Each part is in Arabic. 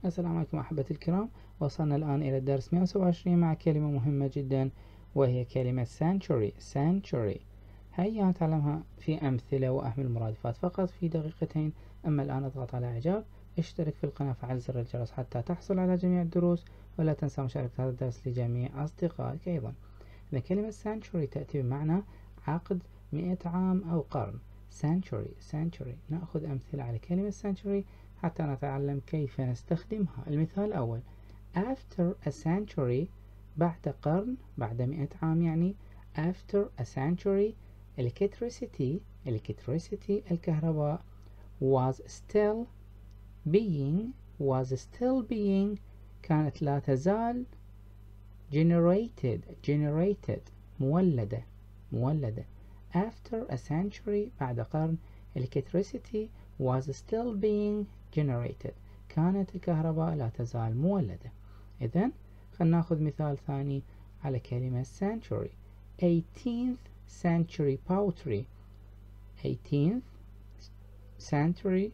السلام عليكم أحبتي الكرام. وصلنا الآن إلى الدرس 127 مع كلمة مهمة جدا وهي كلمة century. هيا نتعلمها في أمثلة وأهمل المرادفات فقط في دقيقتين. أما الآن اضغط على إعجاب، اشترك في القناة، فعل زر الجرس حتى تحصل على جميع الدروس، ولا تنسى مشاركة هذا الدرس لجميع أصدقائك أيضا. كلمة century تأتي بمعنى عقد 100 عام أو قرن. century. نأخذ أمثلة على كلمة century حتى نتعلم كيف نستخدمها. المثال الأول: after a century، بعد قرن، بعد 100 عام يعني. after a century electricity الكهرباء was still being كانت لا تزال generated مولدة. after a century بعد قرن electricity was still being generated، كانت الكهرباء لا تزال مولدة. إذن خلنا نأخذ مثال ثاني على كلمة century: 18th century poetry. 18th century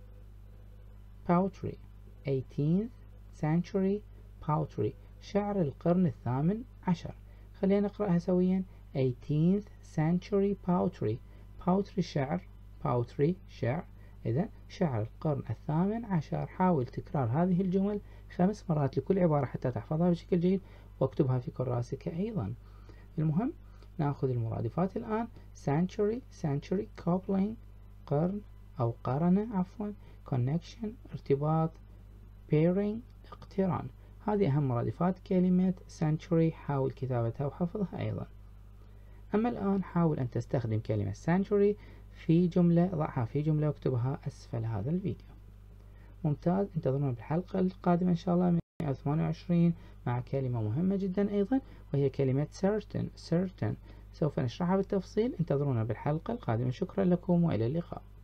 poetry شعر القرن الثامن عشر. خلينا نقرأها سويا: 18th century poetry شعر، شعر. إذا شعر القرن الثامن عشر. حاول تكرار هذه الجمل 5 مرات لكل عبارة حتى تحفظها بشكل جيد، واكتبها في كراسك أيضا. المهم نأخذ المرادفات الآن. century coupling قرن أو قرن عفوا، connection ارتباط، pairing اقتران. هذه أهم مرادفات كلمة century. حاول كتابتها وحفظها أيضا. أما الآن حاول أن تستخدم كلمة century في جملة، ضعها في جملة واكتبها أسفل هذا الفيديو. ممتاز. انتظرونا بالحلقة القادمة إن شاء الله 128 مع كلمة مهمة جدا أيضا وهي كلمة certain. سوف نشرحها بالتفصيل. انتظرونا بالحلقة القادمة. شكرا لكم وإلى اللقاء.